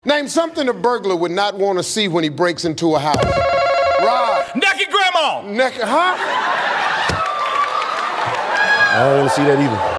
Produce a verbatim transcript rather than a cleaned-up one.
Name something a burglar would not want to see when he breaks into a house. Rod. Naked grandma. Naked, huh? I don't want to see that either.